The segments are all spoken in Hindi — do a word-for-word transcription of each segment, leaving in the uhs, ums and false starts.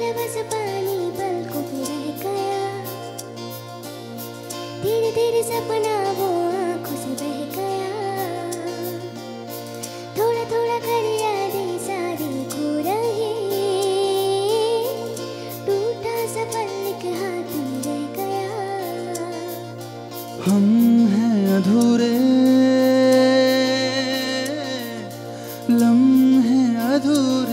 गिला बस पानी पलकों पे रह गया, धीरे धीरे सपना वो आंखों से बह गया, थोड़ा थोड़ा कर यादें सारी खो रही, टूटा सा पल एक हाथ में रह गया। हम हैं अधूरे, लम्हे अधूरे,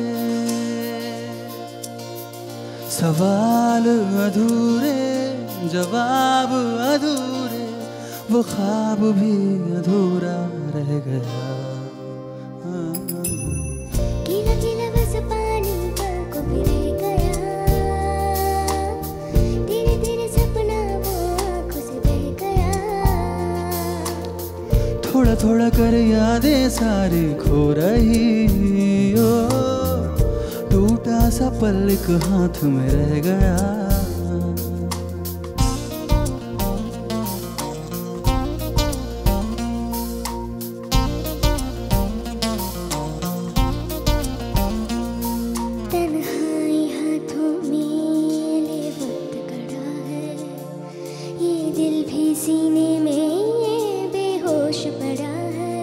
सवाल अधूरे, जवाब अधूरे, वो ख्वाब भी अधूरा रह गया। गीला गीला बस पानी पलकों पे रह गया, धीरे धीरे सपना वो आंखों से बह गया, थोड़ा थोड़ा कर यादें सारी खो रही, ओ टूटा सा पल एक हाथ में रह गया। तन्हाई हाथों में ले वक्त कड़ा है, ये दिल भी सीने में बेहोश पड़ा है।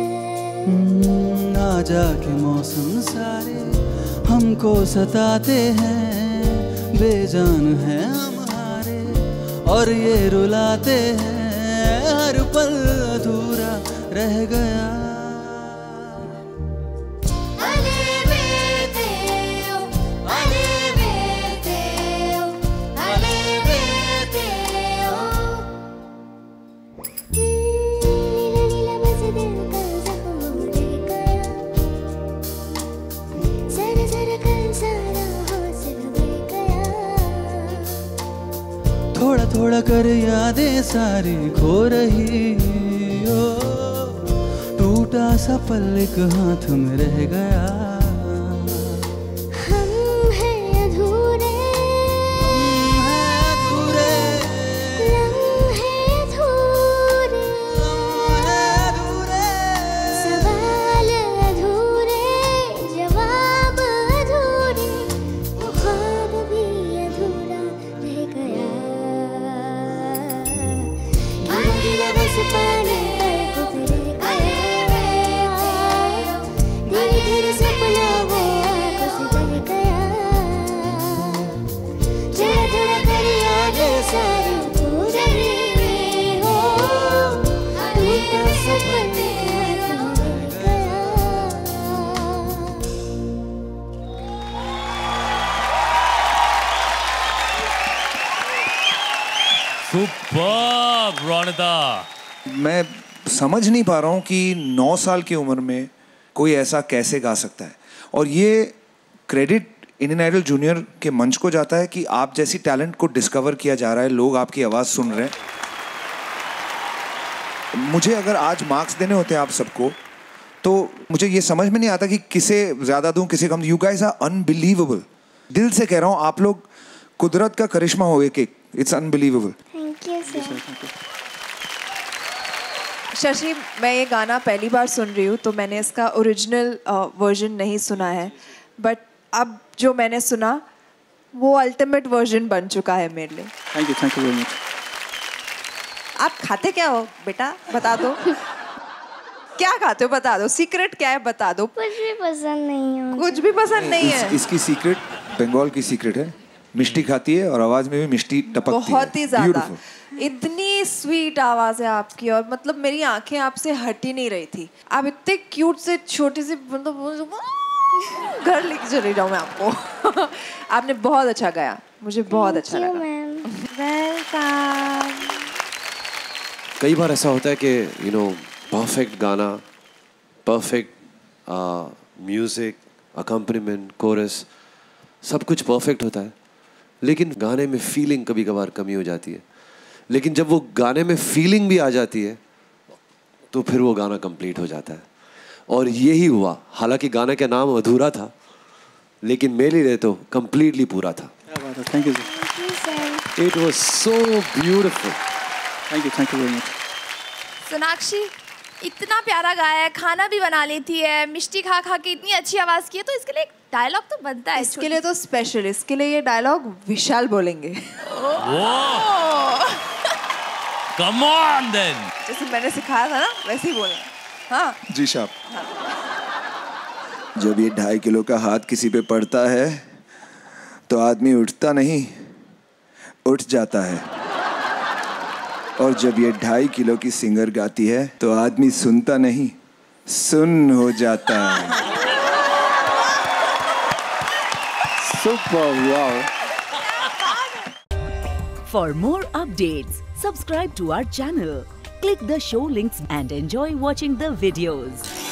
आ जाके मौसम सारे हमको सताते हैं, बेजान है हम हारे और ये रुलाते हैं, हर पल अधूरा रह गया। थोड़ा थोड़ा कर यादें सारी खो रही, ओ टूटा सा पल एक हाथ में रह गया। हम हैं अधूरे, अधूरे, लम्हे अधूरे, अधूरे, सवाल अधूरे, जवाब अधूरे, वो ख्वाब भी अधूरा रह गया। गीला बस पानी पलकों पे रह गया, धीरे धीरे सपना वो आंखों से बह गया, थोड़ा थोड़ा कर यादें सारी खो रही, हो टूटा सा पल एक हाथ में रह गया। सुपर्ब रोनिता। मैं समझ नहीं पा रहा हूँ कि नौ साल की उम्र में कोई ऐसा कैसे गा सकता है, और ये क्रेडिट इंडियन आइडल जूनियर के मंच को जाता है कि आप जैसी टैलेंट को डिस्कवर किया जा रहा है, लोग आपकी आवाज़ सुन रहे हैं। मुझे अगर आज मार्क्स देने होते हैं आप सबको, तो मुझे ये समझ में नहीं आता कि किसे ज़्यादा दूँ किसे कम। यू गाइस आर अनबिलीवेबल, दिल से कह रहा हूँ, आप लोग कुदरत का करिश्मा हो एक एक, it's unbelievable. Thank you sir. Shashi, मैं ये गाना पहली बार सुन रही हूँ, तो मैंने इसका ओरिजिनल वर्जन नहीं सुना है, बट अब जो मैंने सुना वो अल्टीमेट वर्जन बन चुका है मेरे लिए। Thank you, thank you very much. आप खाते क्या हो बेटा, बता दो। क्या खाते हो बता दो, सीक्रेट क्या है बता दो। कुछ भी पसंद नहीं है। कुछ भी पसंद नहीं है। इस, इसकी सीक्रेट बंगाल की सीक्रेट है, मिष्टी खाती है और आवाज में भी मिष्टी टपकती है। बहुत ही ज्यादा, Beautiful. इतनी स्वीट आवाज है आपकी, और मतलब मेरी आंखें आपसे हट ही नहीं रही थी। आप इतने क्यूट से छोटी सी, मतलब घर लेके चले जाऊँ मैं आपको। आपने बहुत अच्छा गाया, मुझे बहुत अच्छा लगा। वेलकम। कई बार ऐसा होता है कि यू नो परफेक्ट गाना, परफेक्ट म्यूजिक, अकम्पनीमेंट, कोरस, सब कुछ परफेक्ट होता है, लेकिन गाने में फीलिंग कभी कभार कमी हो जाती है। लेकिन जब वो गाने में फीलिंग भी आ जाती है तो फिर वो गाना कंप्लीट हो जाता है, और यही हुआ। हालांकि गाने का नाम अधूरा था, लेकिन मेरे लिए तो कंप्लीटली पूरा था। Thank you sir. It was so beautiful. Thank you, thank you very much. Sonakshi इतना प्यारा गाया है, खाना भी बना लेती है, मिष्टी खा खा के इतनी अच्छी आवाज़ की है, तो इसके लिए एक डायलॉग तो बनता है इसके लिए तो स्पेशल, इसके लिए ये डायलॉग विशाल बोलेंगे। Come on then. जैसे मैंने सिखाया था ना वैसे ही बोलना। हाँ जी साहब। जब ये ढाई किलो का हाथ किसी पे पड़ता है तो आदमी उठता नहीं, उठ जाता है। और जब ये ढाई किलो की सिंगर गाती है तो आदमी सुनता नहीं, सुन हो जाता है। Super, wow. For more updates, subscribe to our channel, click the show links and enjoy watching the videos.